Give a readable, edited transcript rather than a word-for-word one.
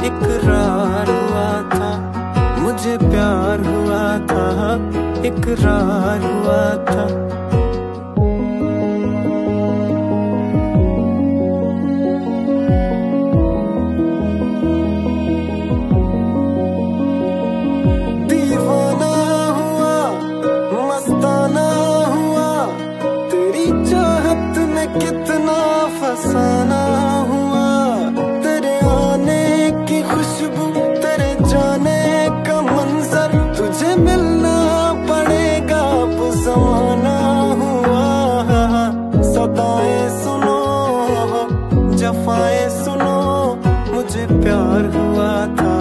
इकरार हुआ था, मुझे प्यार हुआ था, इकरार हुआ था। दीवाना हुआ, मस्ताना हुआ, तेरी चाहत में कितना फसाना हुआ। तेरे आने की खुशबू, तेरे जाने का मंजर, तुझे मिलना पड़ेगा अब ज़माना हुआ। सदाएं सुनो, जफाएं सुनो, मुझे प्यार हुआ था,